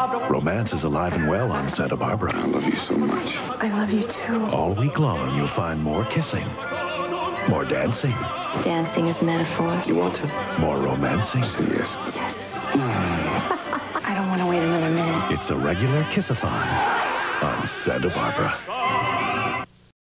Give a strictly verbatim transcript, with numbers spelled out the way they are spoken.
Romance is alive and well on Santa Barbara. I love you so much. I love you too. All week long, you'll find more kissing, more dancing. Dancing is metaphor. You want to? More romancing. Say yes. Yes. I don't want to wait another minute. It's a regular Kiss-A-Thon on Santa Barbara.